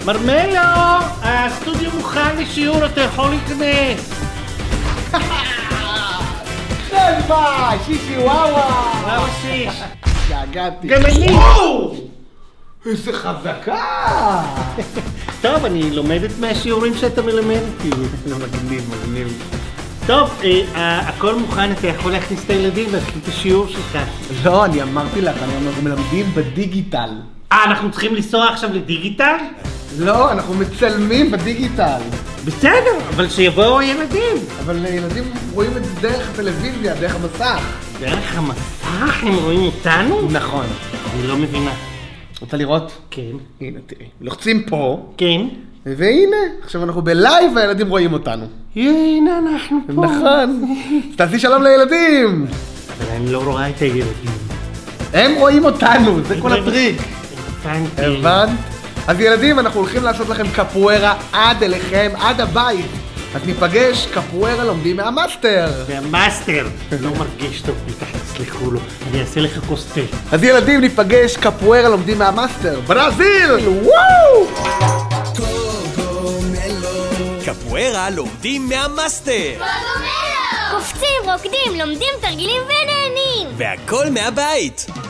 מרמלו, הסטודיו מוכן לשיעור, אתה יכול להיכנס. חבר'ה, שישי וואווה. וואו שיש. געגעתי. גם אני. וואו! איזה חזקה! טוב, אני לומדת מהשיעורים שאתה מלמד אותי. מגניב. טוב, הכל מוכן, אתה יכול להכניס את הילדים ולהתחיל את השיעור שלך. לא, אני אמרתי לך, אנחנו מלמדים בדיגיטל. אנחנו צריכים לנסוע עכשיו לדיגיטל? לא, אנחנו מצלמים בדיגיטל. בסדר, אבל שיבואו הילדים. אבל ילדים רואים את זה דרך הטלוויזיה, דרך המסך. דרך המסך הם רואים אותנו? נכון. אני לא מבינה. רוצה לראות? כן. הנה, תראי. לוחצים פה. כן. והנה, עכשיו אנחנו בלייב והילדים רואים אותנו. הנה אנחנו פה. נכון. אז תעשי שלום לילדים. אבל אני לא רואה את הילדים. הם רואים אותנו, זה כל הטריק. הבנתי. הבנת? אז ילדים, אנחנו הולכים לעשות לכם קפוארה עד אליכם, עד הבית. אז ניפגש, קפוארה לומדים מהמאסטר. והמאסטר לא מרגיש טוב, תסלחו לו. אני אעשה לך כוס תה. אז ילדים, ניפגש, קפוארה לומדים מהמאסטר. ברזיל! וואו! קפוארה לומדים מהמאסטר. קופצים, רוקדים, לומדים תרגילים ונהנים. והכל מהבית.